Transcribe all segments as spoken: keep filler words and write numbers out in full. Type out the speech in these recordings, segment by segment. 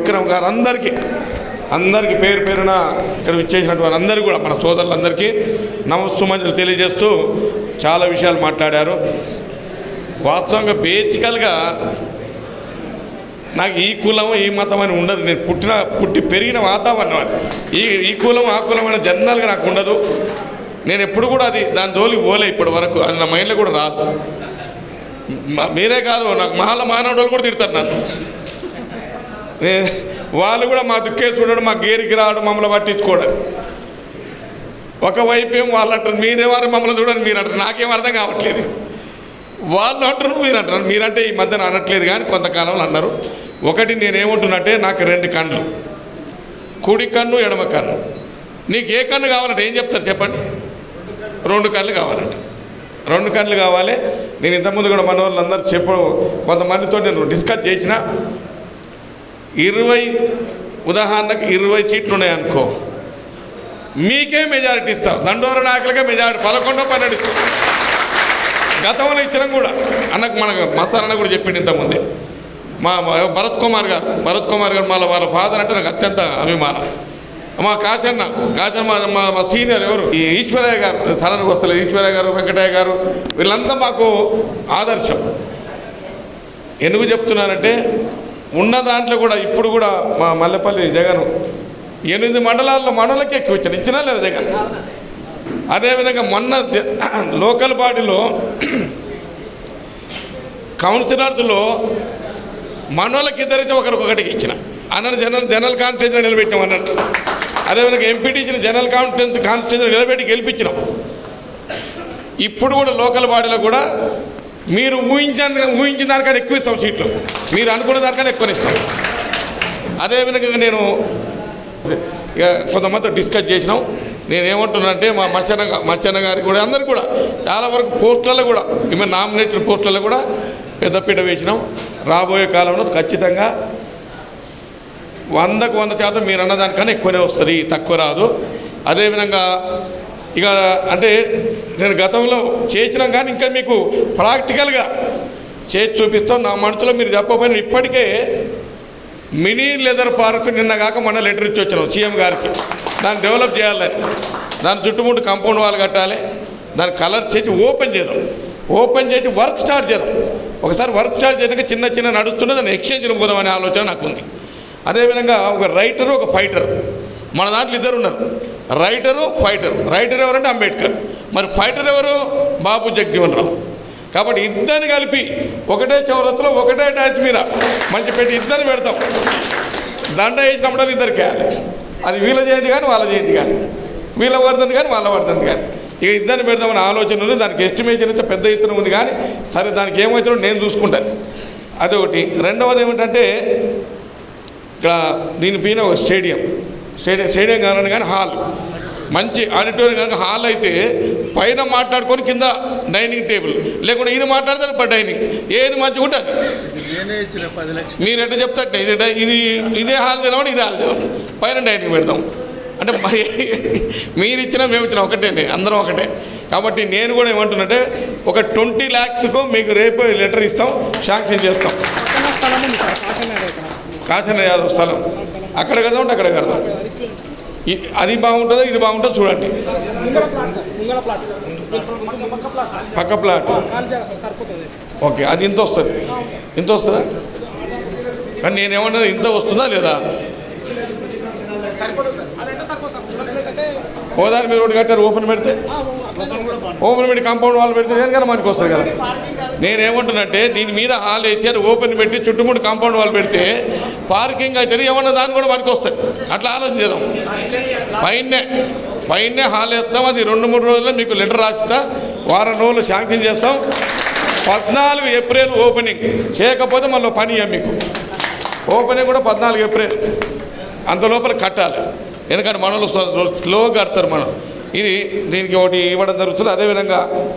విక్రమ్ గారు అందరికీ అందరికీ పేరు పేరున ఇక్కడ విచ్చేసినటువంటి వారందరికీ కూడా మన సోదరులందరికీ నమస్సుమంజలు తెలియజేస్తూ చాలా విషయాలు మాట్లాడారు. వాస్తవంగా బేసికల్గా నాకు ఈ కులం ఈ మతం అని ఉండదు. నేను పుట్టిన పుట్టి పెరిగిన వాతావరణం అది. ఈ ఈ కులం ఆ కులం అని జనరల్గా నాకు ఉండదు. నేను ఎప్పుడు కూడా అది దాని జోలికి పోలే ఇప్పటి వరకు. అది నా మైండ్లో కూడా రాదు. మీరే కాదు, నాకు మహాల మానవుడు కూడా తిడతారు నన్ను. వాళ్ళు కూడా మా దుక్కే చూడడం, మా గేరికి రావడం, మమ్మల్ని పట్టించుకోవడం. ఒకవైపు ఏం వాళ్ళు అంటారు మీరేవారు మమ్మల్ని చూడండి మీరు అంటారు. నాకేం అర్థం కావట్లేదు. వాళ్ళు అంటారు మీరు అంటారు. మీరంటే ఈ మధ్యన అనట్లేదు కానీ కొంతకాలంలో అన్నారు. ఒకటి నేనేమంటున్నట్టే, నాకు రెండు కళ్ళు, కుడి కన్ను ఎడమ కన్ను. నీకు ఏ కన్ను కావాలంటే ఏం చెప్తారు చెప్పండి? రెండు కళ్ళు కావాలంట. రెండు కళ్ళు కావాలి. నేను ఇంతకుముందు కూడా మన వాళ్ళందరూ చెప్ప కొంతమందితో నేను డిస్కస్ చేసిన, ఇరవై ఉదాహరణకు ఇరవై సీట్లు ఉన్నాయనుకో, మీకే మెజారిటీ ఇస్తాం. దండోర నాయకులకే మెజారిటీ పదకొండో పన్నెండు ఇస్తాం. గతంలో ఇచ్చినాం కూడా. అన్నకు మన మస్తారన్న కూడా చెప్పింది ఇంతకుముందే. మా భరత్ కుమార్ గారు భరత్ కుమార్ గారు మళ్ళీ వాళ్ళ ఫాదర్ అంటే నాకు అత్యంత అభిమానం. మా కాచన్న కాచన్న మా మా సీనియర్ ఎవరు ఈ ఈశ్వరయ్య గారు, సడన్గా వస్తలేదు, ఈశ్వరయ్య గారు, వెంకటయ్య గారు, వీళ్ళంతా మాకు ఆదర్శం. ఎందుకు చెప్తున్నానంటే, ఉన్న దాంట్లో కూడా ఇప్పుడు కూడా మా మల్లెపల్లి జగన్ ఎనిమిది మండలాల్లో మండలకి ఎక్కువ ఇచ్చాను. ఇచ్చినా లేదా జగన్? అదేవిధంగా మొన్న లోకల్ బాడీలో కౌన్సిలర్స్లో మనోళ్ళకి ఇద్దరైతే ఒకరికొకటికి ఇచ్చిన అన్నను జనరల్ జనరల్ కాన్స్టిట్యూన్సీ నిలబెట్టినాం అన్నట్టు. అదేవిధంగా ఎంపీటీసీని జనరల్ కాన్స్టిట్యూన్సీ కాన్స్టిట్యూన్సీ నిలబెట్టి గెలిపించినాం. ఇప్పుడు కూడా లోకల్ బాడీలో కూడా మీరు ఊహించిన ఊహించిన దానికన్నా ఎక్కువ ఇస్తాం సీట్లు, మీరు అనుకున్న దానికన్నా ఎక్కువ ఇస్తాం. అదేవిధంగా నేను ఇక కొంతమందితో డిస్కస్ చేసినాం. నేనేమంటున్నానంటే, మా మచ్చన్న మచ్చన్న గారికి కూడా అందరికీ కూడా చాలా వరకు పోస్టులలో కూడా ఈమె నామినేటెడ్ పోస్టులలో కూడా పెద్దపీట వేసినాం. రాబోయే కాలంలో ఖచ్చితంగా వందకు వంద శాతం మీరు అన్నదానికన్నా ఎక్కువనే వస్తుంది, తక్కువ రాదు. అదేవిధంగా ఇక అంటే నేను గతంలో చేసినాం కానీ ఇంకా మీకు ప్రాక్టికల్గా చేసి చూపిస్తాం. నా మనసులో మీరు చెప్పకపోయినా ఇప్పటికే మినీ లెదర్ పార్క్ నిన్న కాక మొన్న లెటర్ ఇచ్చి వచ్చినాం సీఎం గారికి. దాన్ని డెవలప్ చేయాలని, దాని చుట్టుముట్టు కాంపౌండ్ వాల్ కట్టాలి, దాన్ని కలర్ చేసి ఓపెన్ చేద్దాం. ఓపెన్ చేసి వర్క్ స్టార్ట్ చేద్దాం. ఒకసారి వర్క్ స్టార్ట్ చేయడానికి చిన్న చిన్న నడుస్తుంటే దాన్ని ఎక్స్చేంజ్లో పోదామనే ఆలోచన నాకు ఉంది. అదేవిధంగా ఒక రైటరు ఒక ఫైటర్, మన దాంట్లో ఇద్దరు ఉన్నారు, రైటరు ఫైటర్. రైటర్ ఎవరంటే అంబేద్కర్, మరి ఫైటర్ ఎవరు? బాబు జగజీవన్ రావు. కాబట్టి ఇద్దరిని కలిపి ఒకటే చౌరతలో ఒకటే డాచ్ మీద మంచి పెట్టి ఇద్దరిని పెడతాం. దండ వేసినప్పుడు ఇద్దరికి వేయాలి. అది వీళ్ళ జయంతి కానీ వాళ్ళ జయంతి కానీ, వీళ్ళ వర్ధంతి కానీ వాళ్ళ వర్ధంతి కానీ, ఇక ఇద్దరిని పెడదామని ఆలోచన ఉంది. దానికి ఎస్టిమేషన్ అయితే పెద్ద ఎత్తున ఉంది కానీ సరే దానికి ఏమవుతుందో నేను చూసుకుంటాను. అదొకటి. రెండవది ఏమిటంటే, ఇక్కడ దీనిపైన ఒక స్టేడియం స్టేడియం స్టేడియం కావాలని కానీ హాల్, మంచి ఆడిటోరియం కనుక హాల్ అయితే పైన మాట్లాడుకొని కింద డైనింగ్ టేబుల్, లేకుంటే ఇది మాట్లాడతారు పర్ డైనింగ్, ఏది మంచిగా ఉంటుంది మీరు ఎట్లా చెప్తారు. ఇది ఇది ఇదే హాల్ తెలవండి, ఇదే హాల్ తెలవండి, పైన డైనింగ్ పెడతాం. అంటే మరి మీరు ఇచ్చినా మేము ఇచ్చినా ఒకటే, అందరం ఒకటే. కాబట్టి నేను కూడా ఏమంటున్నట్టే, ఒక ట్వంటీ ల్యాక్స్కు మీకు రేపు లెటర్ ఇస్తాం, శాంక్షన్ చేస్తాం. కాశన్న యాదవ్ స్థలం అక్కడ కడదాం, అక్కడ కడదాం. అది బాగుంటుందో ఇది బాగుంటుందో చూడండి. పక్క ప్లాట్ ఓకే, అది ఇంత వస్తుంది, ఇంత వస్తుందా? కానీ నేనేమన్నా ఇంత వస్తుందా లేదా? హోదాని మీరు రోడ్డు కట్టారు, ఓపెన్ పెడితే ఓపెన్ పెట్టి కాంపౌండ్ వాళ్ళు పెడితే దేనికన్నా మనకి వస్తుంది కదా. నేనేమంటున్నంటే, దీని మీద హాల్ వేసి అది ఓపెన్ పెట్టి చుట్టుముట్టు కాంపౌండ్ వాళ్ళు పెడితే పార్కింగ్ అయితే ఏమన్నా దాన్ని కూడా మనకి వస్తుంది. అట్లా ఆలోచన చేద్దాం. పైనే పైనే హాల్ వేస్తాం. అది రెండు మూడు రోజుల్లో మీకు లెటర్ రాసిస్తా, వారం రోజులు శాంక్షన్ చేస్తాం. పద్నాలుగు ఏప్రిల్ ఓపెనింగ్ చేయకపోతే మళ్ళీ పని ఇయ్యం మీకు. ఓపెనింగ్ కూడా పద్నాలుగు ఏప్రిల్ అంత లోపల కట్టాలి. ఎందుకంటే మనలో స్లోగా కడతారు మనం. ఇది దీనికి ఒకటి ఇవ్వడం జరుగుతుంది. అదేవిధంగా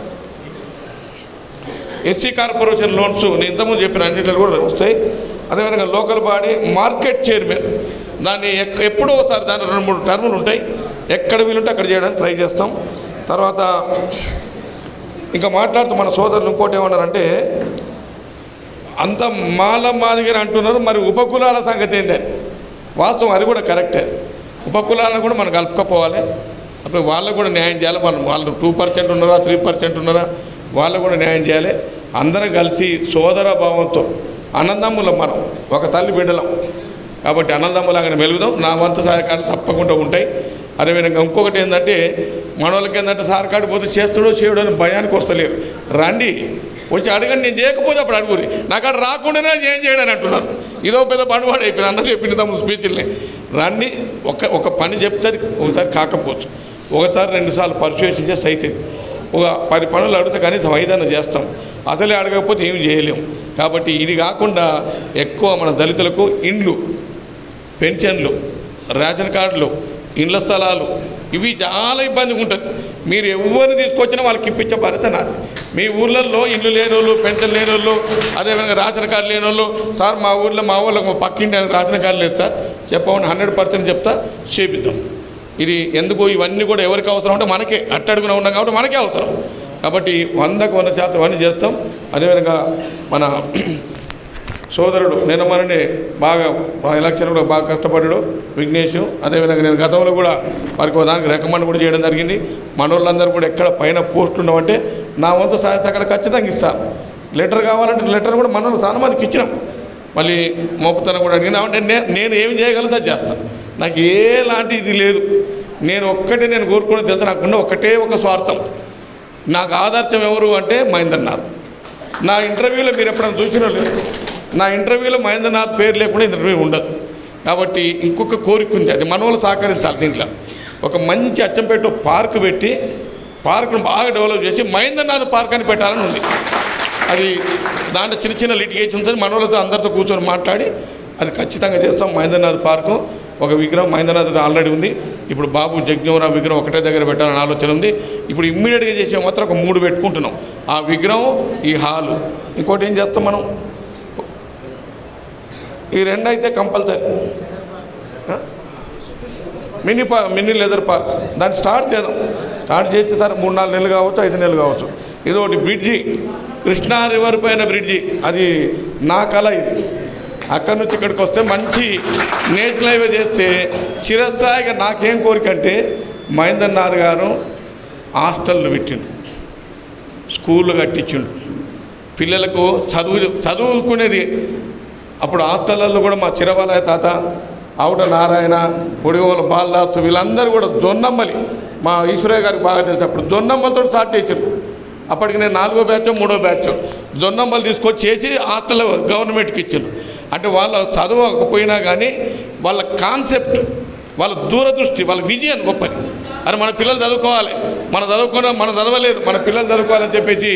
ఎస్సీ కార్పొరేషన్ లోన్స్ నేను ఇంతకుముందు చెప్పిన అన్నింటిలో కూడా వస్తాయి. అదేవిధంగా లోకల్ బాడీ మార్కెట్ చైర్మన్, దాన్ని ఎప్పుడో ఒకసారి దాని రెండు మూడు టర్ములు ఉంటాయి, ఎక్కడ వీలుంటే అక్కడ చేయడానికి ట్రై చేస్తాం. తర్వాత ఇంకా మాట్లాడుతూ మన సోదరులు ఇంకోటి ఏమన్నారంటే, అంత మాల మాదిగని అంటున్నారు, మరి ఉపకులాల సంగతి ఏంటని వాస్తవం, అది కూడా కరెక్టే. ఉపకులాలను కూడా మనం కలుపుకపోవాలి. అప్పుడు వాళ్ళకు కూడా న్యాయం చేయాలి. మనం వాళ్ళు టూ పర్సెంట్ ఉన్నారా, త్రీ పర్సెంట్ ఉన్నారా, వాళ్ళకు కూడా న్యాయం చేయాలి. అందరం కలిసి సోదర భావంతో అన్నదమ్ములం, మనం ఒక తల్లి బిడ్డలం కాబట్టి అన్నదమ్ములాగానే మెలుగుదాం. నా వంతు సహకారాలు తప్పకుండా ఉంటాయి. అదేవిధంగా ఇంకొకటి ఏంటంటే, మన వాళ్ళకి ఏంటంటే సార్ కాడికి పోతే చేస్తాడో చేయడో అని భయానికి వస్తలేరు. రండి, వచ్చి అడగండి. నేను చేయకపోతే అప్పుడు అడుగురి. నాకు అక్కడ రాకుండానే ఏం చేయడని అంటున్నారు. ఇదో పెద్ద బండవాడు అయిపోయింది. అన్న చెప్పింది తమ స్పీచ్ల్ని. రండి, ఒక ఒక పని చెప్తారు, ఒకసారి కాకపోవచ్చు, ఒకసారి రెండుసార్లు పర్సువేషన్ చేసి అవుతుంది. ఒక పది పనులు అడిగితే కనీసం ఐదన్నా చేస్తాం. అసలే అడగకపోతే ఏమి చేయలేము. కాబట్టి ఇది కాకుండా ఎక్కువ మన దళితులకు ఇండ్లు, పెన్షన్లు, రేషన్ కార్డులు, ఇండ్ల స్థలాలు, ఇవి చాలా ఇబ్బందిగా ఉంటుంది. మీరు ఎవరిని తీసుకొచ్చినా వాళ్ళకి ఇప్పించే బాధ్యత నాది. మీ ఊళ్ళల్లో ఇల్లు లేని వాళ్ళు, పెన్షన్ లేని వాళ్ళు, అదేవిధంగా రేషన్ కార్డు లేని వాళ్ళు, సార్ మా ఊళ్ళో మా ఊళ్ళో పక్కింటి రేషన్ కార్డు లేదు సార్, చెప్పమని హండ్రెడ్ పర్సెంట్ చెప్తా, చేపిద్దాం. ఇది ఎందుకు ఇవన్నీ కూడా ఎవరికి అవసరం అంటే మనకే అట్టడుగున ఉన్నాం కాబట్టి మనకే అవసరం. కాబట్టి వందకు వంద శాతం అన్నీ చేస్తాం. అదేవిధంగా మన సోదరుడు నేను మనని బాగా మా ఎలక్షన్ కూడా బాగా కష్టపడ్డాడు విఘ్నేష్. అదేవిధంగా నేను గతంలో కూడా వారికి దానికి రికమెండ్ కూడా చేయడం జరిగింది. మన వాళ్ళందరూ కూడా ఎక్కడ పైన పోస్ట్ ఉన్నామంటే నా వంతు సహాయ సహకారాలు ఖచ్చితంగా ఇస్తాను. లెటర్ కావాలంటే లెటర్ కూడా మన వాళ్ళు చాలా మందికి ఇచ్చినాం. మళ్ళీ మోపుతనం కూడా అడిగినా అంటే నేను ఏం చేయగలుగుతా చేస్తాను. నాకు ఏలాంటి ఇది లేదు. నేను ఒక్కటే నేను కోరుకుని తెలుసు, నాకున్న ఒకటే ఒక స్వార్థం. నాకు ఆదర్శం ఎవరు అంటే మహేంద్రనాథ్. నా ఇంటర్వ్యూలో మీరు ఎప్పుడైనా చూసినా లేదు, నా ఇంటర్వ్యూలో మహేంద్రనాథ్ పేరు లేకుండా ఇంటర్వ్యూ ఉండదు. కాబట్టి ఇంకొక కోరిక ఉంది, అది మన వాళ్ళు సహకరించాలి. దీంట్లో ఒక మంచి అచ్చంపేట పార్క్ పెట్టి పార్కును బాగా డెవలప్ చేసి మహేంద్రనాథ్ పార్క్ అని పెట్టాలని ఉంది. అది దాంట్లో చిన్న చిన్న లిటిగేషన్ ఉంటుంది. మన వాళ్ళతో అందరితో కూర్చొని మాట్లాడి అది ఖచ్చితంగా చేస్తాం. మహేంద్రనాథ్ పార్కు ఒక విగ్రహం మహేంద్రనాథ్ ఆల్రెడీ ఉంది. ఇప్పుడు బాబు జగజీవనరామ్ విగ్రహం ఒకటే దగ్గర పెట్టాలని ఆలోచన ఉంది. ఇప్పుడు ఇమ్మీడియట్గా చేసే మాత్రం ఒక మూడు పెట్టుకుంటున్నాం. ఆ విగ్రహం, ఈ హాలు, ఇంకోటి ఏం చేస్తాం మనం, ఈ రెండు అయితే కంపల్సరీ మినీ పా మినీ లెదర్ పార్క్ దాన్ని స్టార్ట్ చేద్దాం. స్టార్ట్ చేస్తే సార్ మూడు నాలుగు నెలలు కావచ్చు, ఐదు నెలలు కావచ్చు. ఇది ఒకటి బ్రిడ్జి, కృష్ణా రివర్ పైన బ్రిడ్జి, అది నా కళ. ఇది అక్కడి నుంచి ఇక్కడికి వస్తే మంచి నేషనల్ హైవే చేస్తే చిరస్థాయిగా నాకేం కోరిక అంటే మహేంద్రనాథ్ గారు హాస్టళ్ళు పెట్టిండు, స్కూళ్ళు కట్టించిండు, పిల్లలకు చదువు చదువుకునేది. అప్పుడు హాస్టళ్ళల్లో కూడా మా చిరవాలయ తాత, ఆవుట నారాయణ, పొడిగోల బాలదాసు వీళ్ళందరూ కూడా జొన్నమ్మలి, మా ఈశ్వరయ్య గారికి బాగా తెలుసు, అప్పుడు జొన్నమ్మలతో స్టార్ట్ చేసిండు. అప్పటికి నేను నాలుగో బ్యాచ్ మూడో బ్యాచ్ జొన్నమ్మలు తీసుకొచ్చి చేసి హాస్టల్ గవర్నమెంట్కి ఇచ్చిండు. అంటే వాళ్ళ చదవకపోయినా కానీ వాళ్ళ కాన్సెప్ట్, వాళ్ళ దూరదృష్టి, వాళ్ళ విజయం గొప్పది. అని మన పిల్లలు చదువుకోవాలి, మన చదువుకున్న మనం చదవలేదు, మన పిల్లలు చదువుకోవాలని చెప్పేసి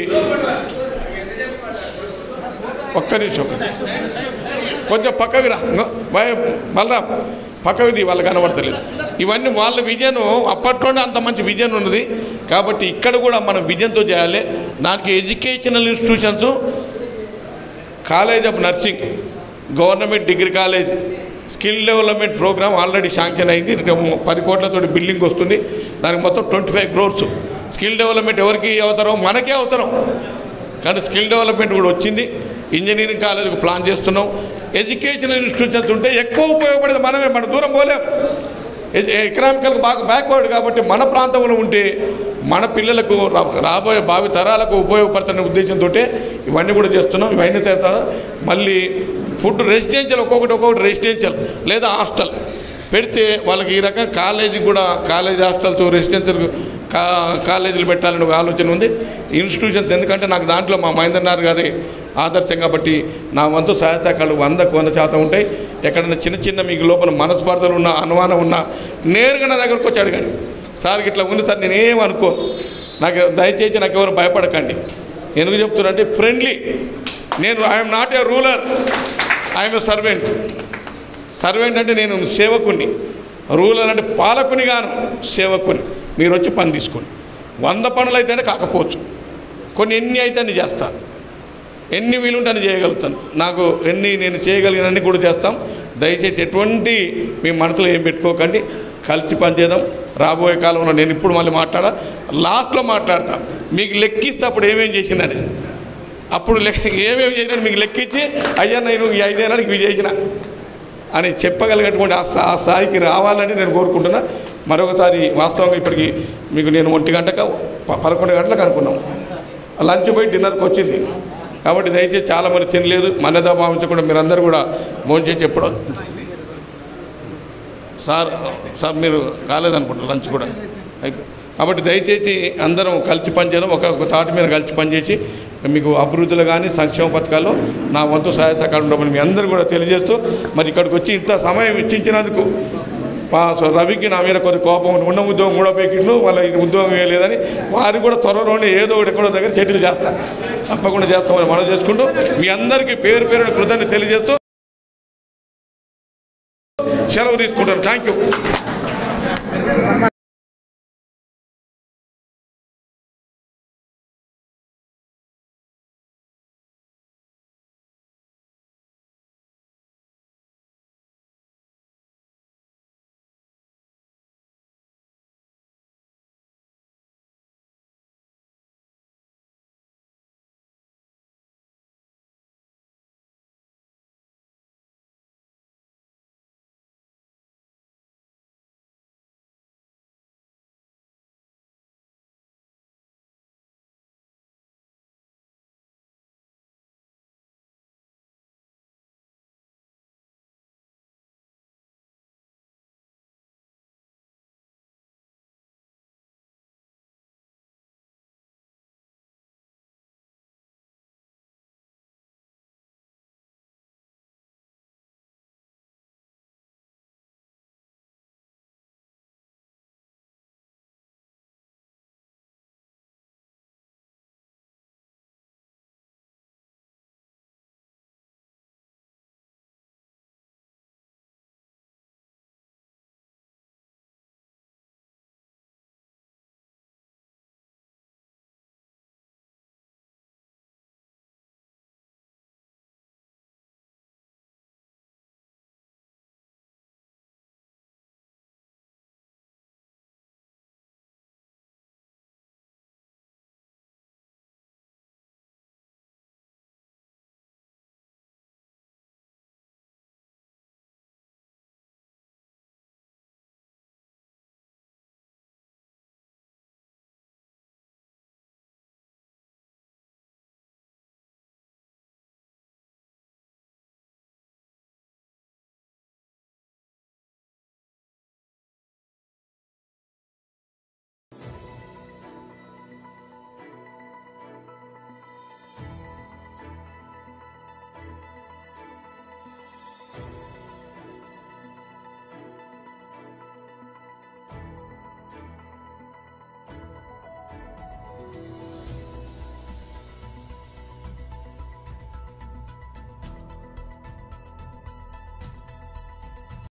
ఒక్క నిమిషం ఒక్క కొంచెం పక్కకు రా బలరాం, పక్కకు ది, వాళ్ళకి కనబడతలేదు. ఇవన్నీ వాళ్ళ విజన్, అప్పట్లోనే అంత మంచి విజన్ ఉన్నది. కాబట్టి ఇక్కడ కూడా మనం విజన్తో చేయాలి. దానికి educational institutions, college of nursing, government degree college, skill development programme already sanction అయింది. పది కోట్లతో బిల్డింగ్ వస్తుంది. దానికి మొత్తం twenty five crores. Skill development ఎవరికి అవసరం, మనకే అవసరం. కానీ స్కిల్ డెవలప్మెంట్ కూడా వచ్చింది. ఇంజనీరింగ్ కాలేజీకి ప్లాన్ చేస్తున్నాం. ఎడ్యుకేషనల్ ఇన్స్టిట్యూషన్స్ ఉంటే ఎక్కువ ఉపయోగపడేది మనమే, మన దూరం పోలేం. ఎకనామికల్గా బాగా బ్యాక్వర్డ్ కాబట్టి మన ప్రాంతంలో ఉంటే మన పిల్లలకు రాబోయే భావి తరాలకు ఉపయోగపడుతున్న ఉద్దేశంతో ఇవన్నీ కూడా చేస్తున్నాం. ఇవన్నీ తర్వాత మళ్ళీ ఫుడ్ రెసిడెన్షియల్, ఒక్కొక్కటి ఒక్కొక్కటి రెసిడెన్షియల్ లేదా హాస్టల్ పెడితే వాళ్ళకి ఈ రకం కాలేజీ కూడా కాలేజీ హాస్టల్స్ రెసిడెన్షియల్ కా కాలేజీలు పెట్టాలని ఒక ఆలోచన ఉంది. ఇన్స్టిట్యూషన్స్ ఎందుకంటే నాకు దాంట్లో మా మహేంద్రనాథ్ గారి ఆదర్శం కాబట్టి నా వంతు సహాయ సహకారాలు వందకు వంద శాతం ఉంటాయి. ఎక్కడైనా చిన్న చిన్న మీకు లోపల మనస్పర్ధలు ఉన్నా, అనుమానం ఉన్నా నేరుగా నా దగ్గరకు వచ్చి అడగండి. సార్ ఇట్లా ఉంది సార్, నేనేం అనుకో, నాకు దయచేసి నాకు ఎవరు భయపడకండి. ఎందుకు చెప్తున్నానంటే ఫ్రెండ్లీ. నేను I'm not a ruler, I'm a servant. Servant అంటే నేను సేవకుని, రూలర్ అంటే పాలకుని గాను సేవకుని. మీరు వచ్చి పని తీసుకోండి. వంద పనులు అయితేనే కాకపోవచ్చు, కొన్ని ఎన్ని అయితే అన్ని చేస్తాను, ఎన్ని వీలుంటే అన్ని చేయగలుగుతాను. నాకు ఎన్ని నేను చేయగలిగినన్ని కూడా చేస్తాం. దయచేసి ఎటువంటి మీ మనసులో ఏం పెట్టుకోకండి, కలిసి పనిచేద్దాం. రాబోయే కాలంలో నేను ఇప్పుడు మళ్ళీ మాట్లాడా, లాస్ట్లో మాట్లాడతాను. మీకు లెక్కిస్తే అప్పుడు ఏమేమి చేసినని, అప్పుడు లెక్క ఏమేమి చేసినా మీకు లెక్కించి అయ్యా నేను ఈ ఐదేళ్ళకి ఇవి చేసిన అని చెప్పగలిగేటువంటి ఆ స్థా- ఆ స్థాయికి రావాలని నేను కోరుకుంటున్నా. మరొకసారి వాస్తవంగా ఇప్పటికి మీకు నేను ఒంటి గంటకు ప- పదకొండు గంటలకు అనుకున్నాం, లంచ్ పోయి డిన్నర్కి వచ్చింది. కాబట్టి దయచేసి చాలామంది తినలేదు, మన్నదా భావించకుండా మీరందరూ కూడా భోంచేసి చెప్పడం. సార్ సార్ మీరు కాలేదనుకుంటారు లంచ్ కూడా అయిపోయి. కాబట్టి దయచేసి అందరం కలిసి పనిచేయడం, ఒక ఒక తాటి మీద కలిసి పనిచేసి మీకు అభివృద్ధిలో కానీ సంక్షేమ పథకాల్లో నా వంతు సహాయ సహకారం ఉండమని మీ అందరూ కూడా తెలియజేస్తూ, మరి ఇక్కడికి వచ్చి ఇంత సమయం ఇచ్చించినందుకు మా రవికి నా మీద కొద్ది కోపం, ఉన్న ఉద్యోగం కూడా పెకిండు, మళ్ళీ ఈ ఉద్యోగం వేయలేదని వారికి కూడా త్వరలోనే ఏదో ఒకటి ఎక్కడో దగ్గర సెటిల్ చేస్తా, తప్పకుండా చేస్తామని మనం చేసుకుంటూ మీ అందరికీ పేరు పేరున కృతజ్ఞత తెలియజేస్తూ సెలవు తీసుకుంటాను. Thank you.